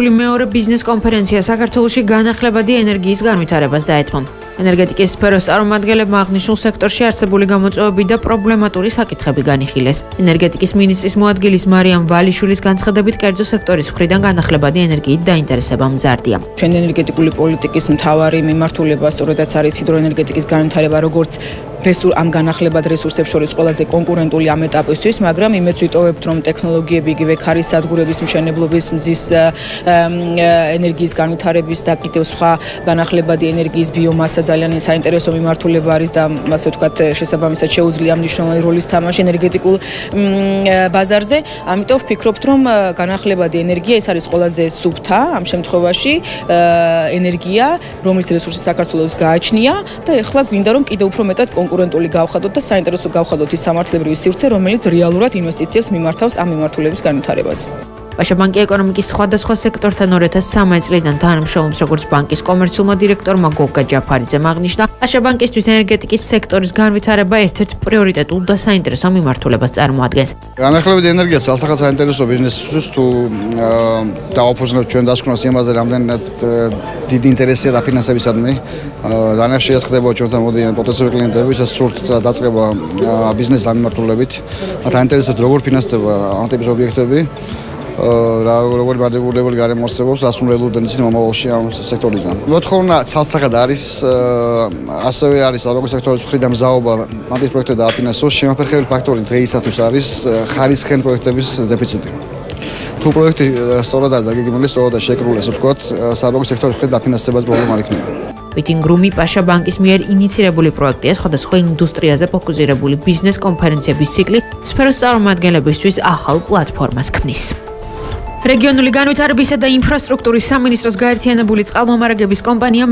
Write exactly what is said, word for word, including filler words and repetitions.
გამართული მეორე ბიზნეს კონფერენცია საქართველოში განახლებადი ენერგიის განვითარებას დაეთმო. ენერგეტიკის სფეროს წარმომადგენლებმა აღნიშნულ სექტორში არსებული გამოწვევები და პრობლემატური საკითხები განიხილეს. ენერგეტიკის მინისტრის მოადგილის მარიამ ვალიშვილის განცხადებით, კერძო სექტორის მხრიდან განახლებადი ენერგიით დაინტერესება მზარდია. ჩვენ ენერგეტიკული პოლიტიკის მთავარი მიმართულება სწორედაც არის ჰიდროენერგეტიკის განვითარება, როგორც რესურს ამ განახლებად რესურსებს შორის ყველაზე კონკურენტული ამ ეტაპისთვის, მაგრამ იმედს ვიტოვებთ, რომ ტექნოლოგიები, იგივე ქარის სადგურების მშენებლობის, მზის ენერგიის განვითარების და კიდევ სხვა განახლებადი ენერგიის ბიომასა ძალიან საინტერესო მიმართულება არის და ასე ვთქვათ, შესაბამისად შეუძლია მნიშვნელოვანი როლის თამაში ენერგეტიკულ ბაზარზე. ამიტომ ვფიქრობთ, რომ განახლებადი ენერგია ეს არის ყველაზე სუფთა ამ შემთხვევაში ენერგია, რომელიც რესურსი საქართველოს გააჩნია და ეხლა გვინდა რომ კიდევ უფრო მეტად კონკურენტული გავხადოთ და საინტერესო გავხადოთ ის სამართლებრივი სივრცე, რომელიც რეალურად ინვესტიციებს მიმართავს ამ მიმართულების განვითარებაზე. PASHA ბანკი ეკონომიკის სხვადასხვა სექტორთან ორ ათას სამი წლიდან თანამშრომლობს როგორც ბანკის კომერციულმა დირექტორმა გოგა ჯაფარიძემ აღნიშნა, PASHA ბანკისთვის ენერგეტიკის სექტორის განვითარება ერთ-ერთ პრიორიტეტულ და საინტერესო მიმართულებას წარმოადგენს. განახლებადი ენერგია ძალსახად საინტერესო ბიზნესისთვის თუ დავაფუძნებთ ჩვენ დასკვნას იმაზე, რამდენად დიდი ინტერესია დაფინანსებისადმი. ძალიან ხშირად ხდება ჩვენთან მოდიან პოტენციალური კლიენტები, ვისაც სურთ დაწყება ბიზნესის მიმართულებით. მათ აინტერესებთ როგორ ფინანსდება ამ ტიპის ობიექტები. რა როგორი მარტივულებული გარემოსწრებობს ასრულებდნენ ისინი მომავალში ამ სექტორიდან. მოთხოვნა ცალსახად არის, ასევე არის საბანკო სექტორის მხრიდან მზაობა ამ ტიპის პროექტებზე დააფინანსოს. შემაფერხებელი ფაქტორი დღეისათვის არის ხარისხიან პროექტების დეფიციტი. თუ პროექტი სწორად არის დაგეგმილი, სწორად შეკრული, ასე ვთქვათ, საბანკო სექტორის მხრიდან დაფინანსებას პრობლემა არ იქნება. Meeting Room-ი PASHA ბანკის მიერ ინიცირებული პროექტია სხვადასხვა ინდუსტრიაზე ფოკუსირებული ბიზნეს კონფერენციების ციკლი სფეროს წარმომადგენლებისთვის ახალ პლატფორმას ქმნის. რეგიონული განვითარებისა და ინფრასტრუქტურის სამინისტროს გაერთიანებული წყალმომარაგების კომპანია